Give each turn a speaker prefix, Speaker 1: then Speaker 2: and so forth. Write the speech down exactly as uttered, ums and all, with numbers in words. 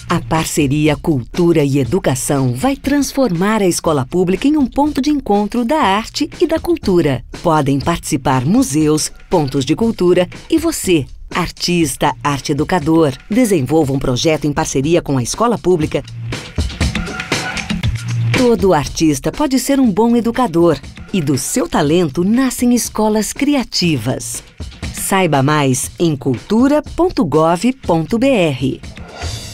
Speaker 1: A parceria Cultura e Educação vai transformar a escola pública em um ponto de encontro da arte e da cultura. Podem participar museus, pontos de cultura e você, artista, arte educador. Desenvolva um projeto em parceria com a escola pública. Todo artista pode ser um bom educador e do seu talento nascem escolas criativas. Saiba mais em cultura ponto gov ponto br.